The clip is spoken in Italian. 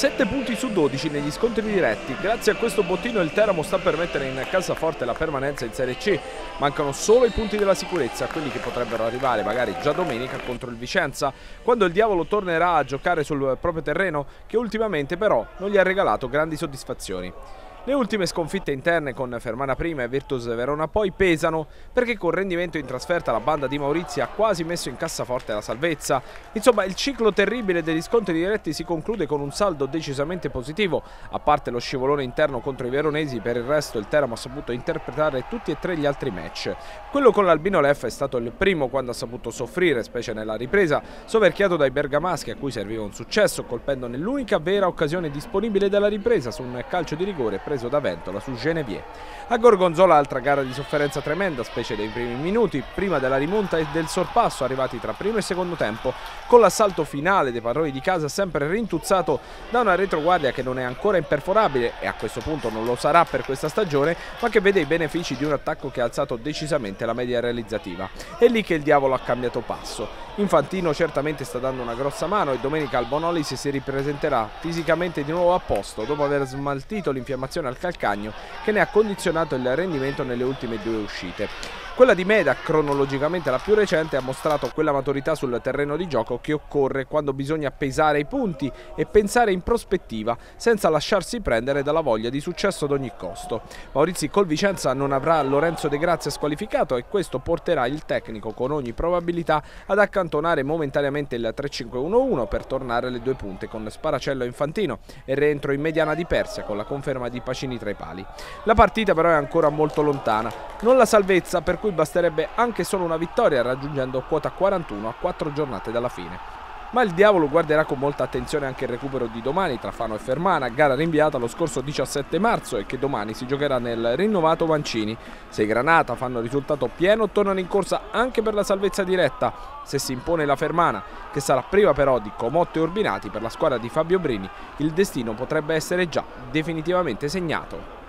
7 punti su 12 negli scontri diretti. Grazie a questo bottino il Teramo sta per mettere in cassaforte la permanenza in Serie C. Mancano solo i punti della sicurezza, quelli che potrebbero arrivare magari già domenica contro il Vicenza, quando il Diavolo tornerà a giocare sul proprio terreno, che ultimamente però non gli ha regalato grandi soddisfazioni. Le ultime sconfitte interne con Fermana prima e Virtus Verona poi pesano, perché col rendimento in trasferta la banda di Maurizio ha quasi messo in cassaforte la salvezza. Insomma, il ciclo terribile degli scontri diretti si conclude con un saldo decisamente positivo. A parte lo scivolone interno contro i veronesi, per il resto il Teramo ha saputo interpretare tutti e tre gli altri match. Quello con l'Albino Lef è stato il primo quando ha saputo soffrire, specie nella ripresa, soverchiato dai bergamaschi a cui serviva un successo, colpendo nell'unica vera occasione disponibile della ripresa su un calcio di rigore preso da Ventola su Genevieve. A Gorgonzola altra gara di sofferenza tremenda, specie dei primi minuti, prima della rimonta e del sorpasso arrivati tra primo e secondo tempo, con l'assalto finale dei padroni di casa sempre rintuzzato da una retroguardia che non è ancora imperforabile e a questo punto non lo sarà per questa stagione, ma che vede i benefici di un attacco che ha alzato decisamente la media realizzativa. È lì che il Diavolo ha cambiato passo. Infantino certamente sta dando una grossa mano e domenica al Bonolis si ripresenterà fisicamente di nuovo a posto dopo aver smaltito l'infiammazione al calcagno che ne ha condizionato il rendimento nelle ultime due uscite. Quella di Meda, cronologicamente la più recente, ha mostrato quella maturità sul terreno di gioco che occorre quando bisogna pesare i punti e pensare in prospettiva senza lasciarsi prendere dalla voglia di successo ad ogni costo. Maurizio col Vicenza non avrà Lorenzo De Grazia squalificato e questo porterà il tecnico con ogni probabilità ad accantonare momentaneamente il 3-5-1-1 per tornare alle due punte con Sparacello e Infantino e rientro in mediana di Persia con la conferma di Pacini tra i pali. La partita però è ancora molto lontana, non la salvezza per cui basterebbe anche solo una vittoria raggiungendo quota 41 a 4 giornate dalla fine. Ma il Diavolo guarderà con molta attenzione anche il recupero di domani tra Fano e Fermana, gara rinviata lo scorso 17 marzo e che domani si giocherà nel rinnovato Mancini. Se i Granata fanno risultato pieno tornano in corsa anche per la salvezza diretta. Se si impone la Fermana, che sarà priva però di Comotto e Urbinati per la squadra di Fabio Brini, il destino potrebbe essere già definitivamente segnato.